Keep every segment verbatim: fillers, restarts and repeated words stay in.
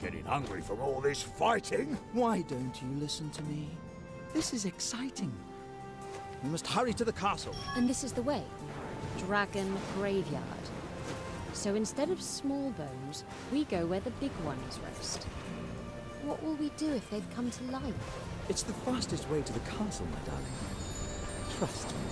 getting hungry from all this fighting. Why don't you listen to me? This is exciting. We must hurry to the castle. And this is the way. Dragon Graveyard. So instead of small bones, we go where the big ones rest. What will we do if they've come to life? It's the fastest way to the castle, my darling. Trust me.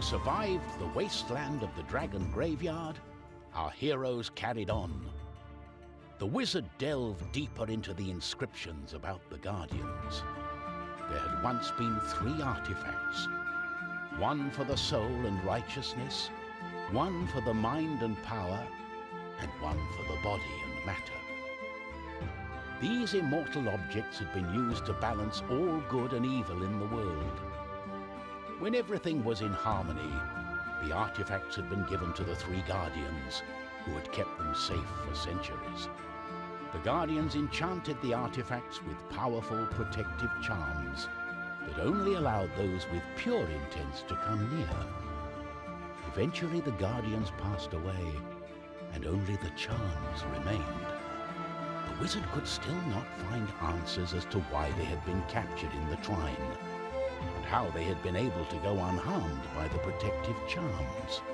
survived the wasteland of the Dragon Graveyard, our heroes carried on. The wizard delved deeper into the inscriptions about the Guardians. There had once been three artifacts. One for the soul and righteousness, one for the mind and power, and one for the body and matter. These immortal objects had been used to balance all good and evil in the world. When everything was in harmony, the artifacts had been given to the three Guardians, who had kept them safe for centuries. The Guardians enchanted the artifacts with powerful protective charms that only allowed those with pure intents to come near. Eventually the Guardians passed away, and only the charms remained. The wizard could still not find answers as to why they had been captured in the Trine, and how they had been able to go unharmed by the protective charms.